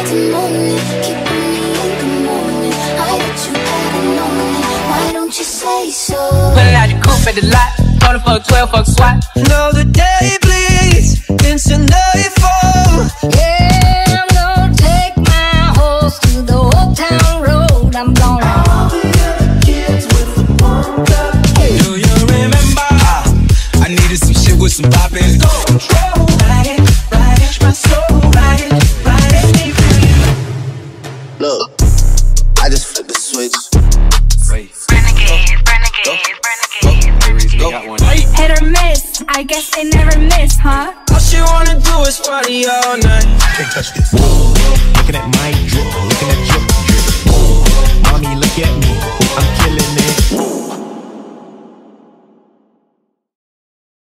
night and morning, keeping me in the morning. I bet you better know it. Why don't you say so? Pulling out your coupe at the lot. Told her fuck 12, fuck SWAT. Know the day bleeds into nightfall. Yeah, I'm gonna take my horse to the old town road. I'm gonna all the other kids with the pumped up. Do you remember? I needed some shit with some pop in it. Control, ride it, my soul, ride it, Look, I just flipped the switch. Hit or miss, I guess they never miss, huh? All she wanna do is party all night. Can't touch this. Looking at my drip, looking